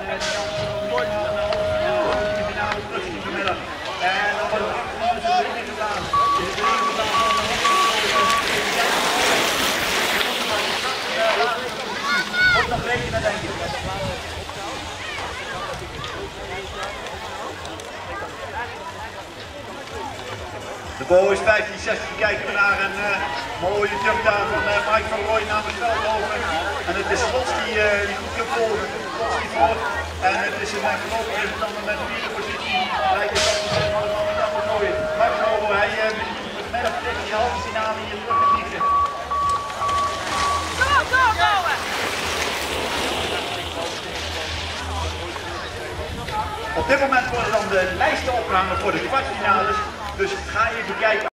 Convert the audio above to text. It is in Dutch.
En dan wordt er 8 minuten erin gedaan. Is het erin gedaan van nog rekenen, denk ik. De boys 15-16 kijken we naar een mooie jump daar van Mike van Rooij namens Veldhoven. En het is Los die goed kan volgen. Los die volgt. En het is een grote tegenstander met de vierde positie. Lijkt het allemaal met dat gooien. Mike van Rooij, hij met tegen die halve finale hier terug te vliegen. Op dit moment worden dan de lijsten opgehangen voor de kwartfinales. Dus ga even kijken.